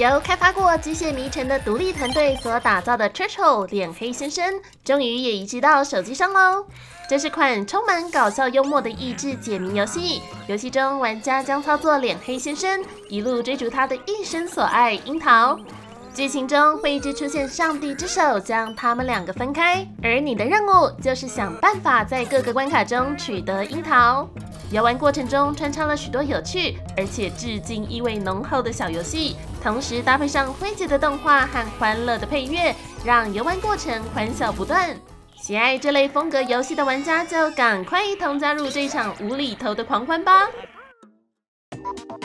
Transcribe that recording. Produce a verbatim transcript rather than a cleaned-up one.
由开发过《机械迷城》的独立团队所打造的 Turtle 脸黑先生，终于也移植到手机上喽。这是款充满搞笑幽默的益智解谜游戏。游戏中，玩家将操作脸黑先生，一路追逐他的一生所爱樱桃。剧情中会一直出现上帝之手将他们两个分开，而你的任务就是想办法在各个关卡中取得樱桃。游玩过程中穿插了许多有趣而且致敬意味浓厚的小游戏，同时搭配上诙谐的动画和欢乐的配乐，让游玩过程欢笑不断。喜爱这类风格游戏的玩家就赶快一同加入这场无厘头的狂欢吧！